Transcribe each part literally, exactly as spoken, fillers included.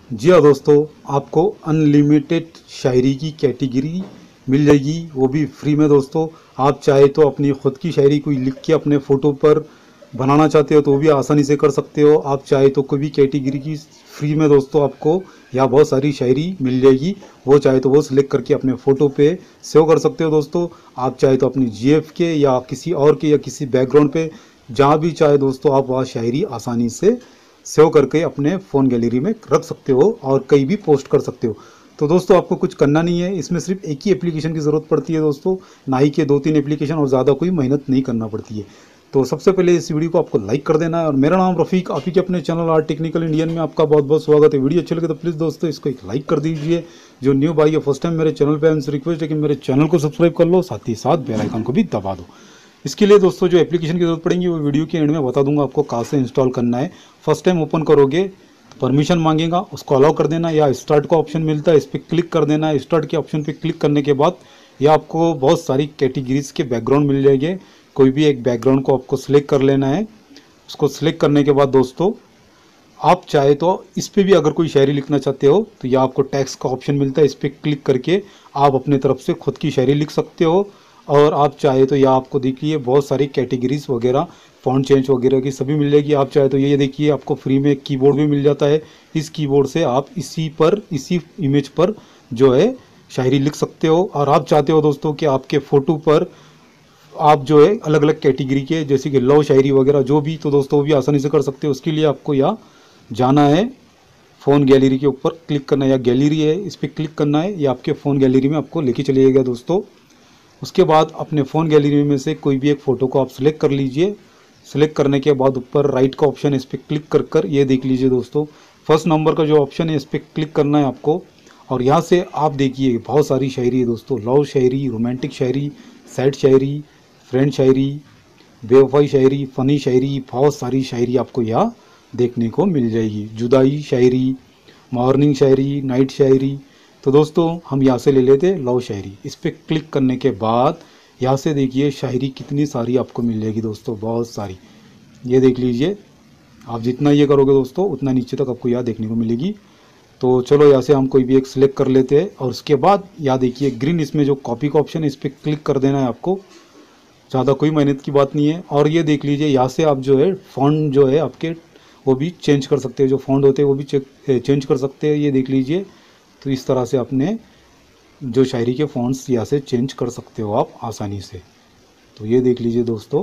जी हाँ दोस्तों, आपको अनलिमिटेड शायरी की कैटेगरी मिल जाएगी, वो भी फ्री में दोस्तों। आप चाहे तो अपनी खुद की शायरी कोई लिख के अपने फ़ोटो पर बनाना चाहते हो तो वो भी आसानी से कर सकते हो। आप चाहे तो कोई भी कैटेगरी की फ्री में दोस्तों आपको यहाँ बहुत सारी शायरी मिल जाएगी, वो चाहे तो वो सिलेक्ट करके अपने फ़ोटो पे सेव कर सकते हो दोस्तों। आप चाहे तो अपनी जीएफ के या किसी और के या किसी बैकग्राउंड पे जहाँ भी चाहे दोस्तों आप वहाँ शायरी आसानी से सेव करके अपने फ़ोन गैलरी में रख सकते हो और कहीं भी पोस्ट कर सकते हो। तो दोस्तों आपको कुछ करना नहीं है, इसमें सिर्फ एक ही एप्लीकेशन की ज़रूरत पड़ती है दोस्तों, ना ही के दो तीन एप्लीकेशन, और ज़्यादा कोई मेहनत नहीं करना पड़ती है। तो सबसे पहले इस वीडियो को आपको लाइक कर देना है। और मेरा नाम रफ़ीक, आप ही के अपने चैनल आर्ट टेक्निकल इंडियन में आपका बहुत बहुत स्वागत है। वीडियो अच्छी लगे तो प्लीज़ दोस्तों इसको एक लाइक कर दीजिए। जो न्यू भाई है फर्स्ट टाइम मेरे चैनल पर, उनसे रिक्वेस्ट है कि मेरे चैनल को सब्सक्राइब कर लो, साथ ही साथ बेल आइकन को भी दबा दो। इसके लिए दोस्तों जो एप्लीकेशन की ज़रूरत पड़ेगी वो वीडियो के एंड में बता दूंगा आपको कहाँ से इंस्टॉल करना है। फर्स्ट टाइम ओपन करोगे तो परमिशन मांगेगा, उसको अलाउ कर देना, या स्टार्ट का ऑप्शन मिलता है इस पर क्लिक कर देना। स्टार्ट के ऑप्शन पे क्लिक करने के बाद या आपको बहुत सारी कैटेगरीज के बैकग्राउंड मिल जाएंगे। कोई भी एक बैकग्राउंड को आपको सिलेक्ट कर लेना है। उसको सिलेक्ट करने के बाद दोस्तों आप चाहे तो इस पर भी अगर कोई शायरी लिखना चाहते हो तो यह आपको टेक्स्ट का ऑप्शन मिलता है, इस पर क्लिक करके आप अपने तरफ से खुद की शायरी लिख सकते हो। और आप चाहे तो यह आपको देखिए बहुत सारी कैटेगरीज वगैरह, फ़ॉन्ट चेंज वगैरह की सभी मिल जाएगी। आप चाहे तो ये देखिए आपको फ्री में एक कीबोर्ड भी मिल जाता है। इस कीबोर्ड से आप इसी पर इसी इमेज पर जो है शायरी लिख सकते हो। और आप चाहते हो दोस्तों कि आपके फ़ोटो पर आप जो है अलग अलग कैटेगरी के जैसे कि लव शायरी वगैरह जो भी, तो दोस्तों वो भी आसानी से कर सकते हो। उसके लिए आपको यहाँ जाना है, फ़ोन गैलरी के ऊपर क्लिक करना है, या गैलरी है इस पर क्लिक करना है, या आपके फ़ोन गैलरी में आपको लेके चले जाएगा दोस्तों। उसके बाद अपने फ़ोन गैलरी में से कोई भी एक फ़ोटो को आप सिलेक्ट कर लीजिए। सिलेक्ट करने के बाद ऊपर राइट का ऑप्शन है, इस पर क्लिक कर कर ये देख लीजिए दोस्तों, फर्स्ट नंबर का जो ऑप्शन है इस पर क्लिक करना है आपको। और यहाँ से आप देखिए बहुत सारी शायरी है दोस्तों, लव शायरी, रोमांटिक शायरी, सैड शायरी, फ्रेंड शायरी, बेवफाई शायरी, फ़नी शायरी, बहुत सारी शायरी आपको यहाँ देखने को मिल जाएगी। जुदाई शायरी, मॉर्निंग शायरी, नाइट शायरी। तो दोस्तों हम यहाँ से ले लेते हैं लव शायरी। इस पर क्लिक करने के बाद यहाँ से देखिए शायरी कितनी सारी आपको मिल जाएगी दोस्तों, बहुत सारी। ये देख लीजिए, आप जितना ये करोगे दोस्तों उतना नीचे तक आपको यहाँ देखने को मिलेगी। तो चलो यहाँ से हम कोई भी एक सिलेक्ट कर लेते हैं। और उसके बाद यहाँ देखिए ग्रीन, इसमें जो कॉपी का ऑप्शन है इस पर क्लिक कर देना है आपको। ज़्यादा कोई मेहनत की बात नहीं है। और ये देख लीजिए यहाँ से आप जो है फ़ॉन्ट जो है आपके वो भी चेंज कर सकते हैं, जो फ़ॉन्ट होते हैं वो भी चेंज कर सकते हैं। ये देख लीजिए, तो इस तरह से अपने जो शायरी के फ़ॉन्ट्स यहाँ से चेंज कर सकते हो आप आसानी से। तो ये देख लीजिए दोस्तों,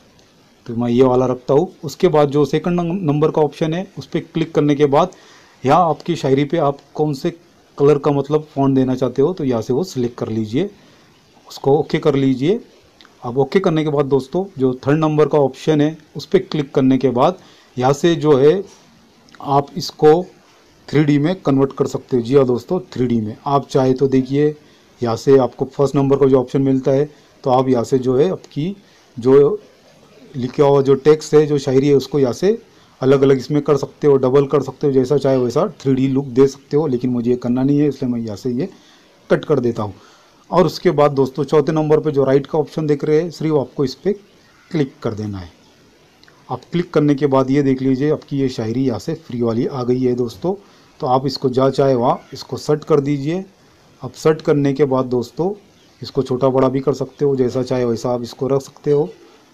तो मैं ये वाला रखता हूँ। उसके बाद जो सेकंड नंबर का ऑप्शन है उस पर क्लिक करने के बाद यहाँ आपकी शायरी पे आप कौन से कलर का मतलब फ़ॉन्ट देना चाहते हो तो यहाँ से वो सिलेक्ट कर लीजिए, उसको ओके कर लीजिए। अब ओके करने के बाद दोस्तों जो थर्ड नंबर का ऑप्शन है उस पर क्लिक करने के बाद यहाँ से जो है आप इसको थ्री डी में कन्वर्ट कर सकते हो। जी हाँ दोस्तों, थ्री डी में आप चाहे तो देखिए यहाँ से आपको फर्स्ट नंबर का जो ऑप्शन मिलता है, तो आप यहाँ से जो है आपकी जो लिखा हुआ जो टेक्स्ट है, जो शायरी है, उसको यहाँ से अलग अलग इसमें कर सकते हो, डबल कर सकते हो, जैसा चाहे वैसा थ्री डी लुक दे सकते हो। लेकिन मुझे ये करना नहीं है, इसलिए मैं यहाँ से ये कट कर देता हूँ। और उसके बाद दोस्तों चौथे नंबर पर जो राइट का ऑप्शन देख रहे हैं, सिर्फ आपको इस पर क्लिक कर देना है। आप क्लिक करने के बाद ये देख लीजिए आपकी ये शायरी यहाँ से फ्री वाली आ गई है दोस्तों। तो आप इसको जहाँ चाहे वहाँ इसको सेट कर दीजिए। अब सेट करने के बाद दोस्तों इसको छोटा बड़ा भी कर सकते हो, जैसा चाहे वैसा आप इसको रख सकते हो।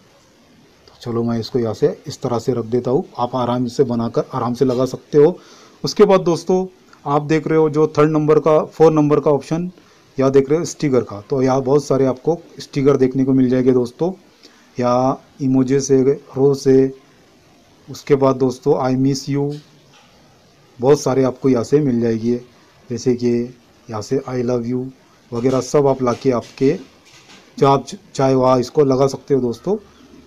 तो चलो मैं इसको यहाँ से इस तरह से रख देता हूँ, आप आराम से बनाकर आराम से लगा सकते हो। उसके बाद दोस्तों आप देख रहे हो जो थर्ड नंबर का फोर नंबर का ऑप्शन यहाँ देख रहे हो स्टिकर का, तो यहाँ बहुत सारे आपको स्टिकर देखने को मिल जाएंगे दोस्तों, या इमोजी से, रो से। उसके बाद दोस्तों आई मिस यू, बहुत सारे आपको यहाँ से मिल जाएगी, जैसे कि यहाँ से आई लव यू वगैरह सब आप लाके आपके जहाँ आप चाहे वहाँ इसको लगा सकते हो दोस्तों।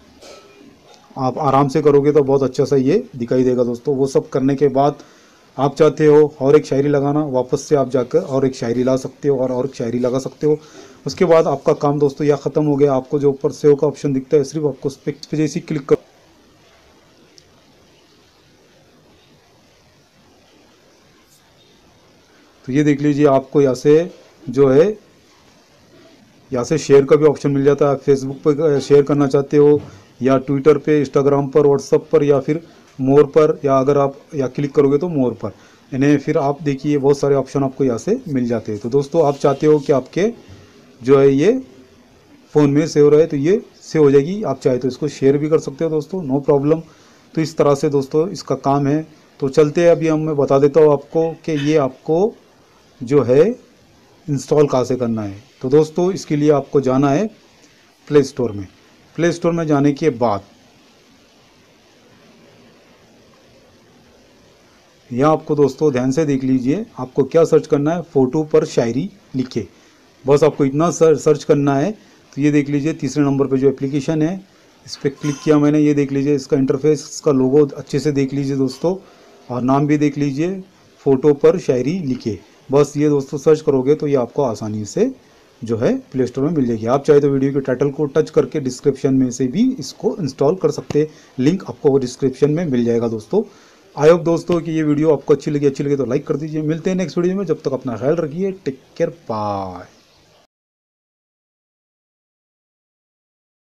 आप आराम से करोगे तो बहुत अच्छा सा ये दिखाई देगा दोस्तों। वो सब करने के बाद आप चाहते हो और एक शायरी लगाना, वापस से आप जाकर और एक शायरी ला सकते हो और और एक शायरी लगा सकते हो। उसके बाद आपका काम दोस्तों यह ख़त्म हो गया। आपको जो ऊपर सेव का ऑप्शन दिखता है, सिर्फ आपको उस पर जैसे क्लिक कर, तो ये देख लीजिए आपको यहाँ से जो है यहाँ से शेयर का भी ऑप्शन मिल जाता है। आप फेसबुक पर शेयर करना चाहते हो, या ट्विटर पे, इंस्टाग्राम पर, व्हाट्सअप पर, या फिर मोर पर, या अगर आप या क्लिक करोगे तो मोर पर। इन्हें फिर आप देखिए बहुत सारे ऑप्शन आपको यहाँ से मिल जाते हैं। तो दोस्तों आप चाहते हो कि आपके जो है ये फ़ोन में सेव रहे तो ये सेव हो जाएगी। आप चाहे तो इसको शेयर भी कर सकते हो दोस्तों, नो प्रॉब्लम। तो इस तरह से दोस्तों इसका काम है। तो चलते हैं, अभी हम मैं बता देता हूँ आपको कि ये आपको जो है इंस्टॉल कहाँ से करना है। तो दोस्तों इसके लिए आपको जाना है प्ले स्टोर में। प्ले स्टोर में जाने के बाद यहाँ आपको दोस्तों ध्यान से देख लीजिए, आपको क्या सर्च करना है, फ़ोटो पर शायरी लिखे, बस आपको इतना सर सर्च करना है। तो ये देख लीजिए तीसरे नंबर पे जो एप्लीकेशन है इस पर क्लिक किया मैंने। ये देख लीजिए इसका इंटरफेस, इसका लोगो अच्छे से देख लीजिए दोस्तों, और नाम भी देख लीजिए, फ़ोटो पर शायरी लिखे। बस ये दोस्तों सर्च करोगे तो ये आपको आसानी से जो है प्ले स्टोर में मिल जाएगी। आप चाहे तो वीडियो के टाइटल को टच करके डिस्क्रिप्शन में से भी इसको इंस्टॉल कर सकते हैं, लिंक आपको डिस्क्रिप्शन में मिल जाएगा दोस्तों। आई होप दोस्तों कि ये वीडियो आपको अच्छी लगी अच्छी लगी तो लाइक कर दीजिए। मिलते हैं नेक्स्ट वीडियो में, जब तक अपना ख्याल रखिए, टेक केयर, बाय।